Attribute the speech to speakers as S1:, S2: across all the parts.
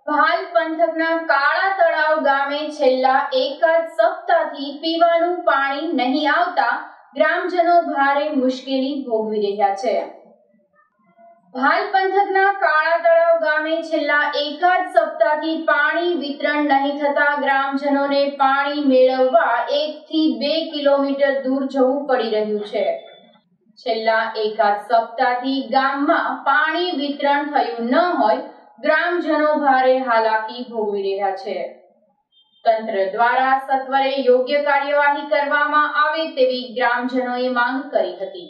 S1: ભાલ પંથકના કાળા તળાવ ગામે છેલ્લા એકાદ સપ્તાહથી પીવાનું પાણી નહીં આવતા ગ્રામજનો ભારે મુશ્કેલી ભોગવી રહ્યા છે। ભાલ પંથકના કાળા તળાવ ગામે છેલ્લા એકાદ સપ્તાહથી પાણી વિતરણ નહીં થતા ગ્રામજનોને પાણી મેળવવા 1 થી 2 કિલોમીટર દૂર જવું પડી રહ્યું છે। છેલ્લા એકાદ સપ્તાહથી ગામમાં પાણી વિતરણ થયું ન હોય ગ્રામજનો ભારે હાલાકી ભોગવી રહ્યા છે। તંત્ર દ્વારા સત્વરે યોગ્ય કાર્યવાહી કરવામાં આવે તેવી ગ્રામજનોએ માંગ કરી હતી।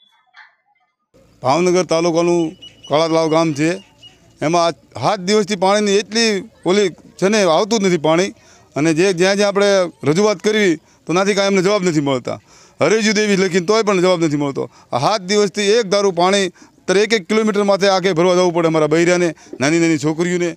S2: ભાવનગર તાલુકાનું કાળા તળાવ ગામ છે। એમાં 7 દિવસથી પાણીની એટલી ઓલી છે ને આવતું જ નથી પાણી, અને જ્યાં જ્યાં આપણે રજૂઆત કરવી તો નાથી કાંઈ એમને જવાબ નથી મળતા। હરેજી દેવી લખીને તોય પણ જવાબ નથી મળતો। આ 7 દિવસથી એક ધારું પાણી 1 કિલોમીટર માથે આગે ભરવા જવું પડે અમારા બૈરાને, નાની નાની છોકરીઓને।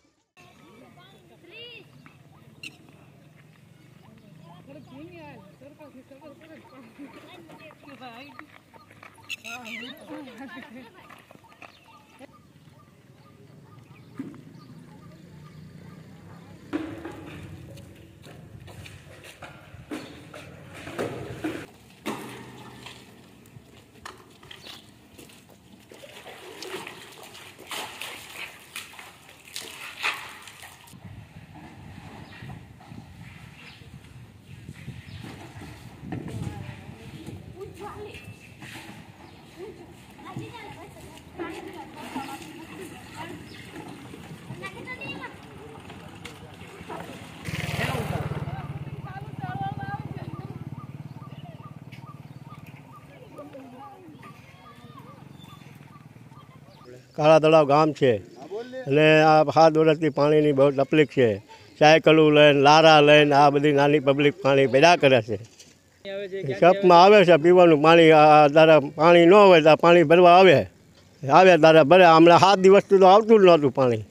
S3: કાળા તળાવ ગામ છે અને આ 7 વર્ષથી પાણીની બહુ તકલીફ છે। સાયકલો લઈને લારા લઈને આ બધી નાની પબ્લિક પાણી પેદા કરે છે। કપમાં આવે છે પીવાનું પાણી, તારે પાણી ન હોય તો પાણી ભરવા આવે તારે ભરે। હમણાં 7 દિવસથી તો આવતું જ નહોતું પાણી।